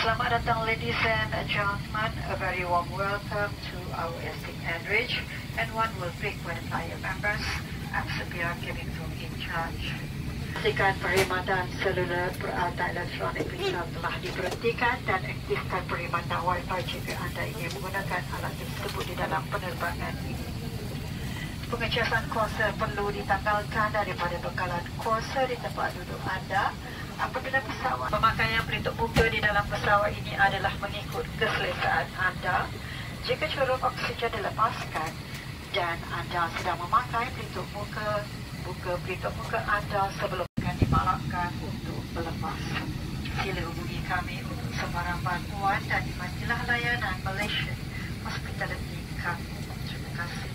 Selamat datang ladies and gentlemen, a very warm welcome to our esteemed Enrich and One World Frequent Flyer members. I'm Sapira Kevin from in charge. Pastikan perkhidmatan seluler peralatan elektronik pintar telah diberhentikan dan aktifkan perkhidmatan Wi-Fi jika anda ingin menggunakan alat tersebut di dalam penerbangan ini. Pengecekan kuasa perlu ditanggalkan daripada bekalan kuasa di tempat duduk anda. Apabila pesawat pemakaian pelitup muka di dalam pesawat ini adalah mengikut keselesaan anda, jika curug oksigen dilepaskan dan anda sedang memakai pelitup muka, buka pelitup muka anda sebelum akan dimaklumkan untuk melepas. Sila hubungi kami untuk sebarang bantuan dan di majalah layanan Malaysian Hospitality kami. Terima kasih.